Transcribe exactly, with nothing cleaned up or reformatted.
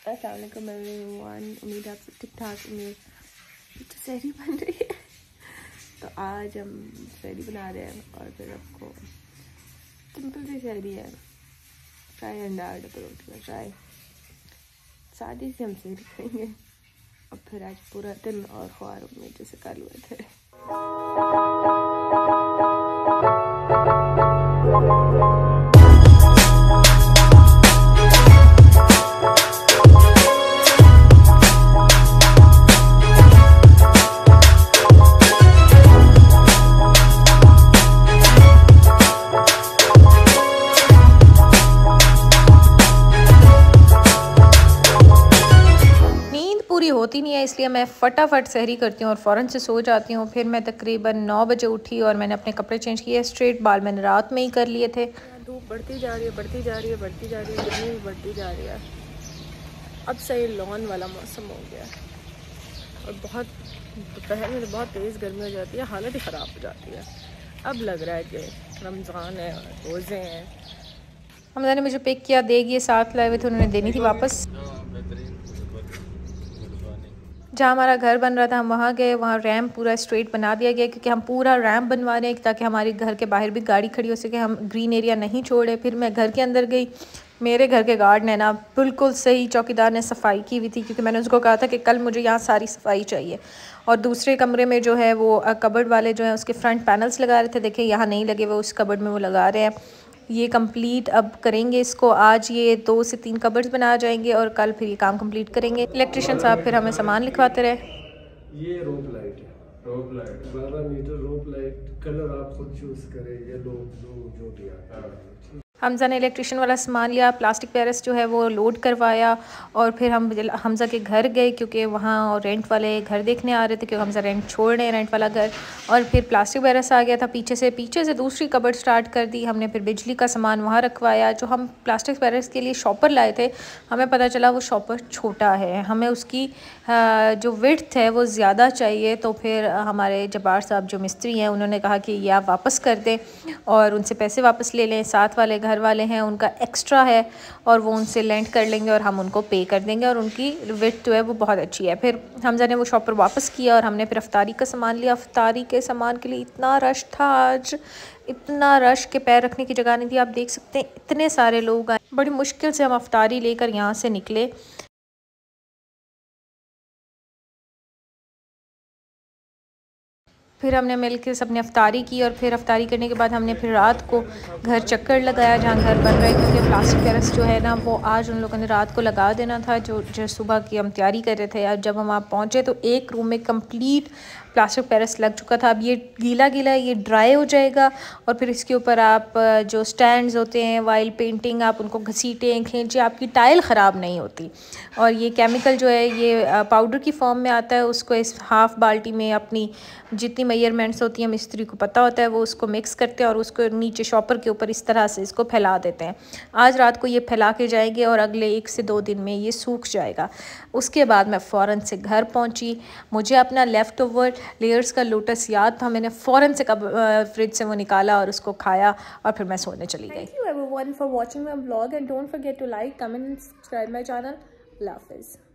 अस्सलाम वालेकुम एवरीवन, उम्मीद है आप सब ठीक ठाक होंगे। तो सहरी बन रही है तो आज हम सहरी बना रहे हैं और फिर आपको सिंपल सी सहरी है, फ्राई अंडा डबल रोटी का फ्राई, सादी से हम सहरी खाएंगे। और फिर आज पूरा दिन और ख्वारों में जैसे कल हुए थे। होती नहीं है, इसलिए मैं फटाफट सहरी करती हूँ और फ़ौरन से सो जाती हूँ। फिर मैं तकरीबन नौ बजे उठी और मैंने अपने कपड़े चेंज किए। स्ट्रेट बाल मैंने रात में ही कर लिए थे। धूप बढ़ती जा रही है बढ़ती जा रही है बढ़ती जा रही है गर्मी भी बढ़ती जा रही है। अब सही लॉन वाला मौसम हो गया और बहुत दोपहर में तो बहुत तेज़ गर्मी हो जाती है, हालत ही ख़राब हो जाती है। अब लग रहा है कि रमज़ान है और रोज़े हैं। हमजा ने मुझे पिक किया, देगी ये साथ लाए हुए थे, उन्होंने देनी थी वापस। जहाँ हमारा घर बन रहा था हम वहाँ गए, वहाँ रैम्प पूरा स्ट्रेट बना दिया गया क्योंकि हम पूरा रैम्प बनवा रहे हैं ताकि हमारे घर के बाहर भी गाड़ी खड़ी हो सके, हम ग्रीन एरिया नहीं छोड़े। फिर मैं घर के अंदर गई। मेरे घर के गार्ड ने ना बिल्कुल सही चौकीदार ने सफाई की हुई थी क्योंकि मैंने उसको कहा था कि कल मुझे यहाँ सारी सफाई चाहिए। और दूसरे कमरे में जो है वो कबर्ड वाले जो है उसके फ्रंट पैनल्स लगा रहे थे, देखें यहाँ नहीं लगे हुए, उस कबर्ड में वो लगा रहे हैं। ये कंप्लीट अब करेंगे इसको, आज ये दो से तीन कबर्ड्स बना जाएंगे और कल फिर ये काम कंप्लीट करेंगे। इलेक्ट्रिशियन साहब फिर हमें सामान लिखवाते रहे। ये रोप लाइट है, रोप लाइट बारह मीटर रोप लाइट, कलर आप खुद चूज करें, येलो ब्लू जो भी आता है। हमजा ने इलेक्ट्रिशियन वाला सामान लिया, प्लास्टिक पैरस जो है वो लोड करवाया और फिर हम हमजा के घर गए क्योंकि वहाँ रेंट वाले घर देखने आ रहे थे क्योंकि हमजा रेंट छोड़ रहे हैं, रेंट वाला घर। और फिर प्लास्टिक पैरस आ गया था पीछे से, पीछे से दूसरी कबर्ड स्टार्ट कर दी हमने। फिर बिजली का सामान वहाँ रखवाया। जो हम प्लास्टिक पैरस के लिए शॉपर लाए थे, हमें पता चला वो शॉपर छोटा है, हमें उसकी जो विड्थ है वो ज़्यादा चाहिए। तो फिर हमारे जब्बार साहब जो मिस्त्री हैं उन्होंने कहा कि ये आप वापस कर दें और उनसे पैसे वापस ले लें। साथ वाले घर वाले हैं उनका एक्स्ट्रा है और वो उनसे लेंट कर लेंगे और हम उनको पे कर देंगे और उनकी विड्थ जो है वो बहुत अच्छी है। फिर हमजा ने वो शॉपर वापस किया और हमने फिर अफ्तारी का सामान लिया। अफ्तारी के सामान के लिए इतना रश था आज, इतना रश के पैर रखने की जगह नहीं थी। आप देख सकते हैं इतने सारे लोग आए, बड़ी मुश्किल से हम अफ्तारी लेकर यहाँ से निकले। फिर हमने मिलकर सबने अफ्तारी की और फिर अफ्तारी करने के बाद हमने फिर रात को घर चक्कर लगाया जहाँ घर बन रहा है क्योंकि प्लास्टिक पैरस जो है ना वो आज उन लोगों ने रात को लगा देना था, जो जो सुबह की हम तैयारी कर रहे थे। यार जब हम वहाँ पहुँचे तो एक रूम में कंप्लीट प्लास्टिक पैरस लग चुका था। अब ये गीला गीला ये ड्राई हो जाएगा और फिर इसके ऊपर आप जो स्टैंड्स होते हैं वाइल पेंटिंग, आप उनको घसीटें खींचे, आपकी टाइल ख़राब नहीं होती। और ये केमिकल जो है ये पाउडर की फॉर्म में आता है, उसको इस हाफ़ बाल्टी में अपनी जितनी मेजरमेंट्स होती हैं मिस्त्री को पता होता है वो उसको मिक्स करते हैं और उसको नीचे शॉपर के ऊपर इस तरह से इसको फैला देते हैं। आज रात को ये फैला के जाएंगे और अगले एक से दो दिन में ये सूख जाएगा। उसके बाद मैं फ़ौरन से घर पहुंची। मुझे अपना लेफ़्ट ओवर लेयर्स का लोटस याद था, मैंने फ़ौरन से कब फ्रिज से वो निकाला और उसको खाया और फिर मैं सोने चली गई। Thank you everyone for watching my vlog and don't forget to like, comment and subscribe my channel. अल्लाह हाफ़िज़।